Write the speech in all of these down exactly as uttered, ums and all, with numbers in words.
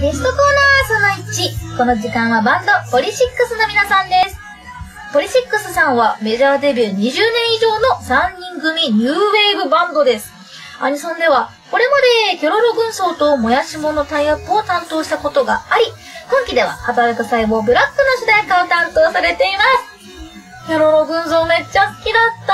ゲストコーナーそのいち。この時間はバンドポリシックスの皆さんです。ポリシックスさんはメジャーデビューにじゅうねん以上のさんにん組ニューウェーブバンドです。アニソンではこれまでキョロロ軍曹ともやしものタイアップを担当したことがあり、今期では働く細胞ブラックの主題歌を担当されています。キョロロ軍曹めっちゃ好きだった。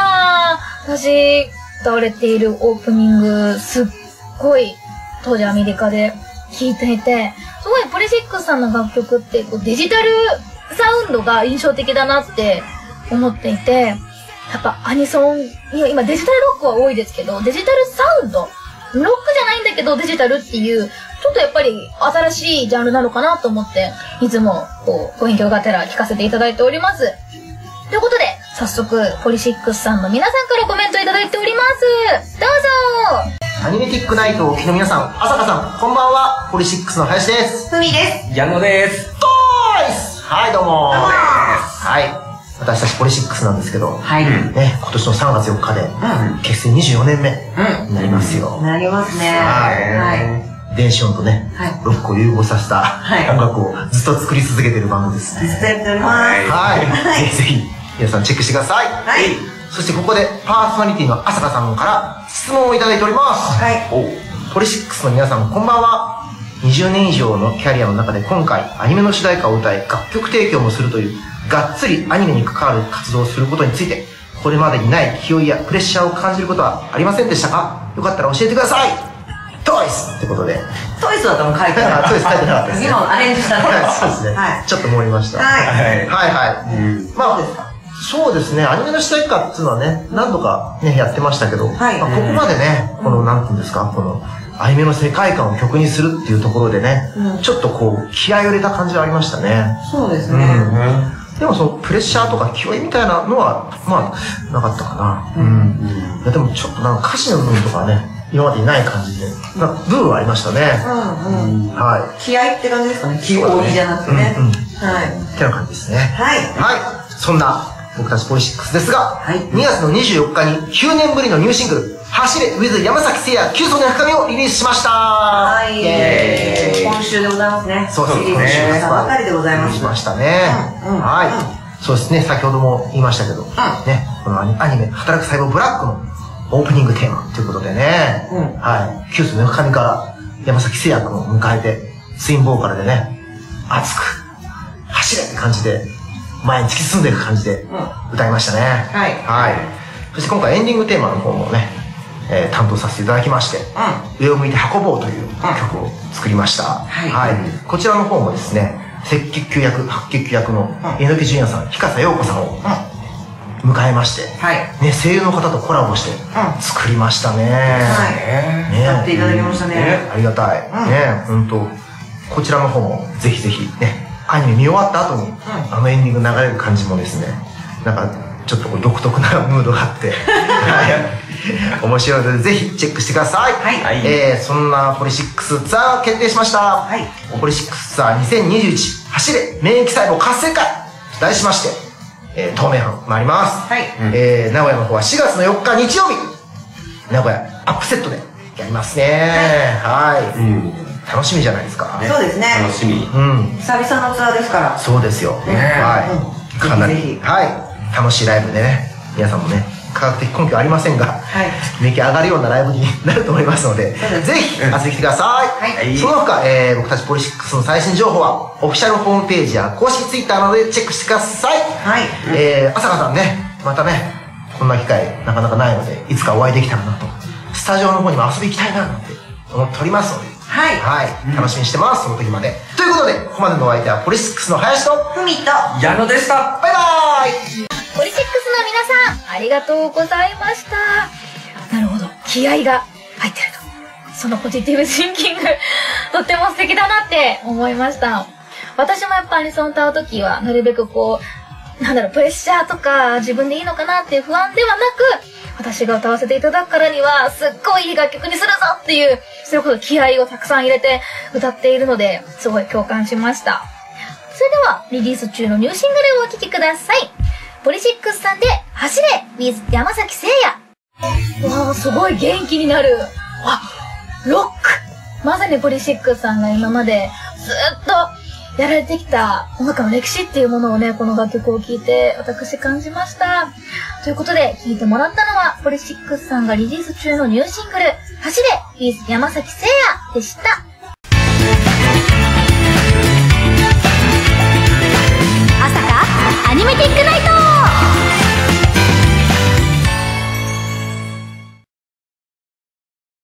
私、歌われているオープニングすっごい当時アメリカで聴いていて、すごいポリシックスさんの楽曲ってこうデジタルサウンドが印象的だなって思っていて、やっぱアニソン、今デジタルロックは多いですけど、デジタルサウンド、ロックじゃないんだけどデジタルっていう、ちょっとやっぱり新しいジャンルなのかなと思って、いつもこうご勉強がてら聞かせていただいております。ということで、早速、ポリシックスさんの皆さんからコメントいただいております。どうぞ。 アニメティックナイトをお聞きの皆さん、朝香さん、こんばんは。ポリシックスの林です。 ふみです。 矢野です。 トーイス。はい、どうも。 どうも。 はい。私たちポリシックスなんですけど、 はい。 ね、今年のさんがつよっかで、結成にじゅうよねんめになりますよ。 なりますね。 はい。電子音とね、ロックを融合させた音楽をずっと作り続けているバンドですね。 ずっとやっております。 はい。ぜひ、皆さんチェックしてください。はい。そしてここでパーソナリティの朝香さんから質問をいただいております。はい。ポリシックスの皆さん、こんばんは。にじゅうねん以上のキャリアの中で今回アニメの主題歌を歌い楽曲提供もするというがっつりアニメに関わる活動をすることについて、これまでにない気負いやプレッシャーを感じることはありませんでしたか？よかったら教えてください。トイスってことで。 トイスは多分書いてなかった。 トイス書いてなかったですね。 今アレンジしたんです。 そうですね。ちょっと盛りました。 はい。 はいはい。まあ、そうですね。アニメの主題歌っていうのはね、何度かね、やってましたけど、まあここまでね、この、なんていうんですか、この、アニメの世界観を曲にするっていうところでね、ちょっとこう、気合を入れた感じはありましたね。 そうですね。 でもその、プレッシャーとか気負いみたいなのは、まあ、なかったかな。うん。いやでもちょっとなんか歌詞の部分とかね、今までにない感じで、なんか部分はありましたね。うんうん。はい。 気合って感じですかね。気負いじゃなくてね。はい。 ってな感じですね。 はい。 はい。そんな、僕たちポリシックスですが、にがつのにじゅうよっかにきゅうねんぶりのニューシングル、走れ with 山崎聖也きゅう層の深みをリリースしました。 はい。今週でございますね。 そうですね。今週したばかりでございます。 しましたね。はい。そうですね。先ほども言いましたけど、ね、このアニメ、働く細胞ブラックのオープニングテーマということでね、はい。きゅう層の深みから山崎聖也君を迎えて、ツインボーカルでね、熱く、走れって感じで、前に突き進んでいく感じで歌いましたね。はい。はい。そして今回エンディングテーマの方もね、えー、担当させていただきまして、うん、上を向いて運ぼうという曲を作りました。はい。はい。こちらの方もですね、赤血球役、白血球役の榎木純也さん、日笠陽子さんを迎えまして、はい。ね、声優の方とコラボして作りましたね。はい。ね。 歌っていただきましたね。 ありがたい。ね、ほんと、こちらの方もぜひぜひね、アニメ見終わった後に、あのエンディング流れる感じもですね、なんかちょっと独特なムードがあって、面白いのでぜひチェックしてください。はい。えー、そんなポリシックスツアー決定しました。はい。ポリシックスツアーにせんにじゅういち走れ免疫細胞活性化と題しまして、えー、東名阪参ります。はい。えー、名古屋の方はしがつのよっか日曜日、名古屋アップセットでやりますね。はい。うん。楽しみじゃないですか。 そうですね。 楽しみ。 うん。 久々のツアーですから。 そうですよ。はい。かなり、はい。楽しいライブでね、皆さんもね、科学的根拠ありませんが、免疫上がるようなライブになると思いますので、ぜひ遊びに来てください。その他、えー、僕たちポリシックスの最新情報は、オフィシャルホームページや公式ツイッターなどでチェックしてください。はい。えー、朝香さんね、またね、こんな機会なかなかないので、いつかお会いできたらなと、スタジオの方にも遊び行きたいななんて思っておりますので、はい。はい。楽しみにしてます、その時まで。ということで、ここまでのお相手はポリシックスの林と、 ふみと、 矢野でした。 バイバーイ。 ポリシックスの皆さん、ありがとうございました。なるほど。気合が入ってると。そのポジティブシンキング、とっても素敵だなって思いました。私もやっぱアニソン歌うときは、なるべくこう、なんだろう、プレッシャーとか自分でいいのかなっていう不安ではなく、私が歌わせていただくからには、すっごいいい楽曲にするぞっていう、それこそ気合をたくさん入れて歌っているので、すごい共感しました。それでは、リリース中のニューシングルをお聴きください。ポリシックスさんで、走れ with 山崎聖也。わー、すごい元気になる。あ、ロック。まさにポリシックスさんが今までずっとやられてきた音楽の歴史っていうものをね、この楽曲を聴いて私感じました。ということで、聴いてもらったのは、ポリシックスさんがリリース中のニューシングル、走れ with 山崎聖也でした。